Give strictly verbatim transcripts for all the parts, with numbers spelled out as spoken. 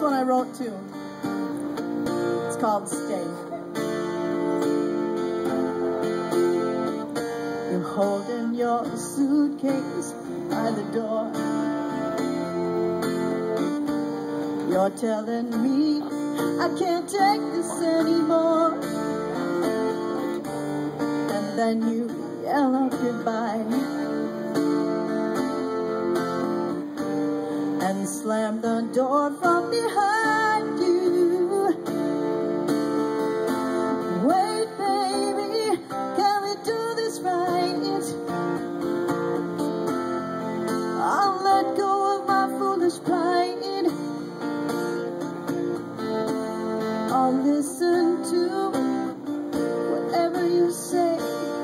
one I wrote too. It's called Stay. You're holding your suitcase by the door. You're telling me I can't take this anymore. And then you yell out goodbye and slam the door from behind you. Wait, baby, can we do this right? I'll let go of my foolish pride. I'll listen to whatever you say.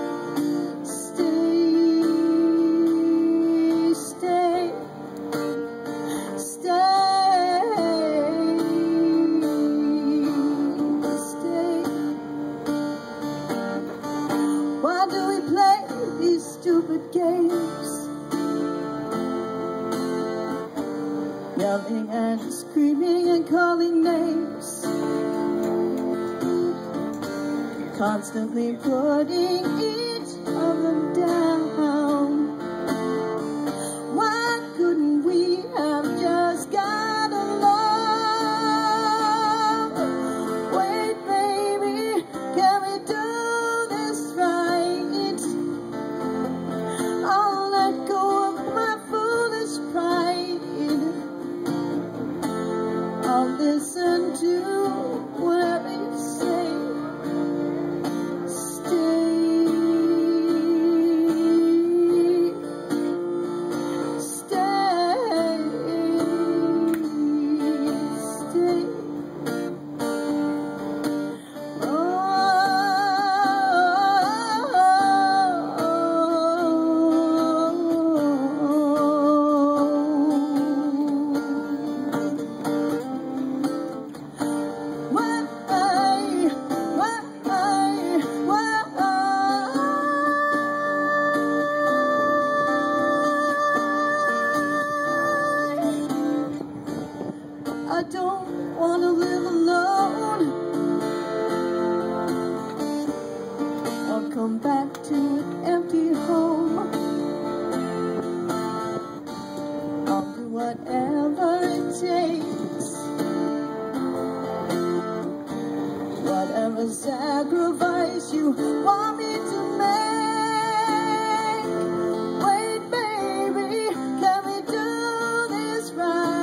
Stay, stay, stay, stay. Why do we play these stupid games? Yelling and screaming and calling names. Constantly putting each other down. Why couldn't we have just got along? Wait, baby, can we do this right? I'll let go of my foolish pride. I'll listen to whatever you say. I don't want to live alone or come back to an empty home. I'll do whatever it takes, whatever sacrifice you want me to make. Wait, baby, can we do this right?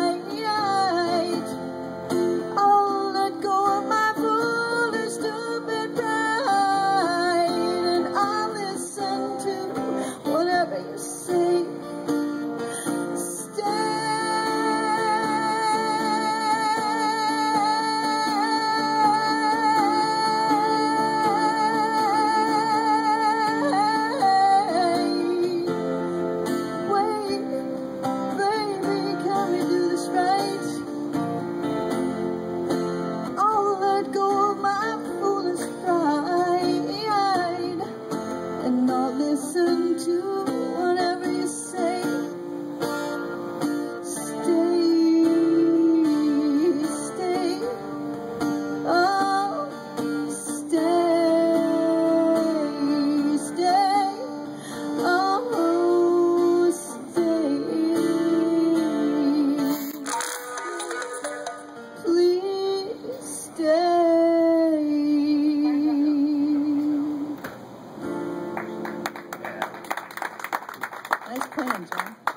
Listen to whatever you say. Stay, stay, oh, stay, stay, oh, stay. Please stay. Nice playing, John.